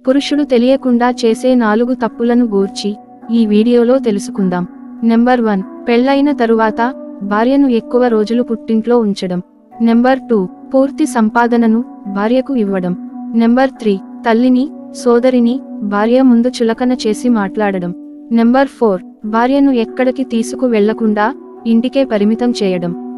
పురుషుడు తెలియకుండా చేసే 4 తప్పులను గూర్చి ఈ వీడియోలో తెలుసుకుందాం. నెంబర్ 1, పెళ్లైన తరువాత భార్యను ఎక్కువ రోజులు పుట్టింట్లో ఉంచడం. నెంబర్ 2, పూర్తి సంపాదనను భార్యకు ఇవ్వడం. నెంబర్ 3, తల్లిని, సోదరిని భార్య ముందు చులకన చేసి మాట్లాడడం. నెంబర్ 4, భార్యను ఎక్కడికి తీసుకు వెళ్లకుండా ఇంటికే పరిమితం చేయడం.